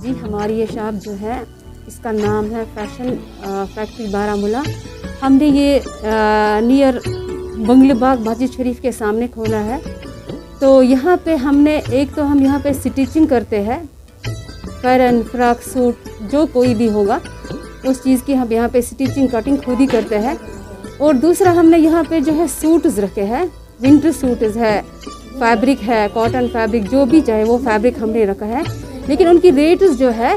जी हमारी ये शॉप जो है इसका नाम है फैशन फैक्ट्री बारामूला। हमने ये नियर बंगले बाग मस्जिद शरीफ के सामने खोला है। तो यहाँ पे हमने हम यहाँ पे स्टिचिंग करते हैं, पैरन फ्रॉक सूट जो कोई भी होगा उस चीज़ की हम यहाँ पे स्टिचिंग कटिंग खुद ही करते हैं। और दूसरा हमने यहाँ पे जो है सूट्स रखे हैं, विंटर सूट्स है, फैब्रिक है, कॉटन फैब्रिक जो भी चाहे वो फैब्रिक हमने रखा है, लेकिन उनकी रेट्स जो है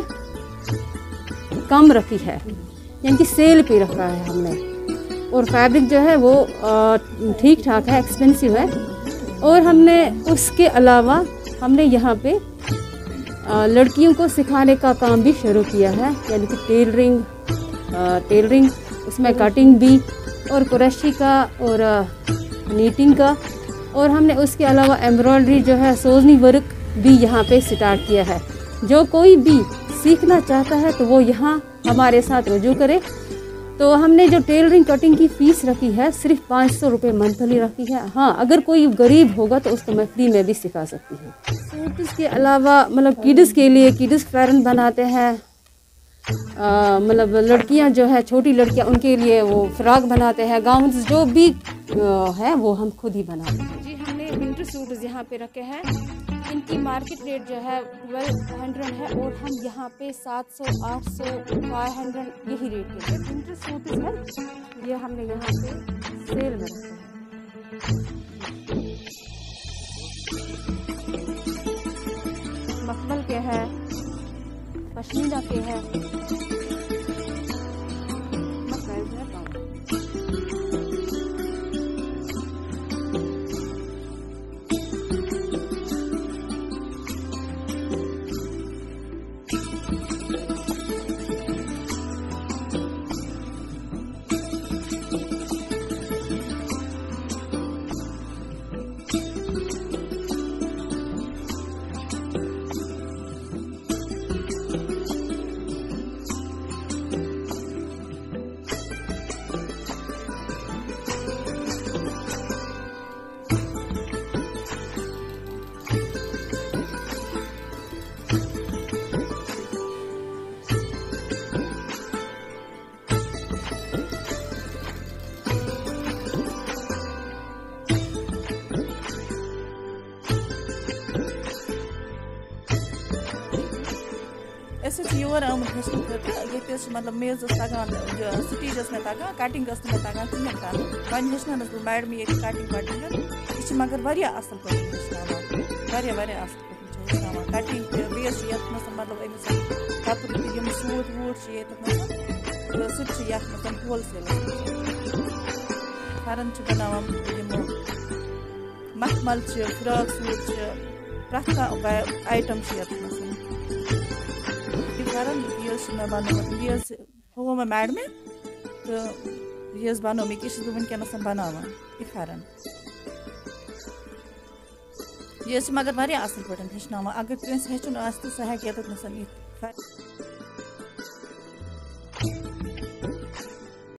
कम रखी है, यानी कि सेल पे रखा है हमने। और फैब्रिक जो है वो ठीक ठाक है, एक्सपेंसिव है। और हमने उसके अलावा हमने यहाँ पे लड़कियों को सिखाने का काम भी शुरू किया है, यानी कि टेलरिंग उसमें कटिंग भी और कुरैशी का और नीटिंग का। और हमने उसके अलावा एम्ब्रॉयडरी जो है सोजनी वर्क भी यहाँ पे स्टार्ट किया है। जो कोई भी सीखना चाहता है तो वो यहाँ हमारे साथ रुजू करे। तो हमने जो टेलरिंग कटिंग की फ़ीस रखी है सिर्फ 500 रुपये मंथली रखी है। हाँ, अगर कोई गरीब होगा तो उसको मैं फ्री में भी सिखा सकती हूँ। सूट्स के अलावा मतलब किड्स के लिए किड्स पैरन बनाते हैं, मतलब लड़कियां जो है छोटी लड़कियां उनके लिए वो फ्रॉक बनाते हैं, गाउन्स जो भी है वो हम खुद ही बनाते हैं। जी हमने विंटर सूट्स यहाँ पे रखे हैं, इनकी मार्केट रेट जो है 1200 है और हम यहाँ पे 700, 800, 500 यही रेट के विंटर सूट्स है, ये हमने यहाँ पे सेल में रखे हैं। मखमल के है, पश्मीना के है, योर आमुत हेचन खतर ये मतलब मेज तगान स्टीज में तगान कटिंग में तगान कहें कर वन हेचन मैडम ये कटिंग यह मगर वारिया असल पे हेचनावान वारिया असल पे हेचनावान कटिंग बेस मतलब अमिस कपड़ यम सूट वूट सह होलसेल फरन बनावान मखमल फ्रॉक सूट प्रथ आइटम ये बनोत ये हो मैं मैडम तो ये बनोमिक यह वनकस बनावान यह फरन ये मगर वारिया असल पे हेचनावान। अगर कंस हेचुन आस तो सह हेक ये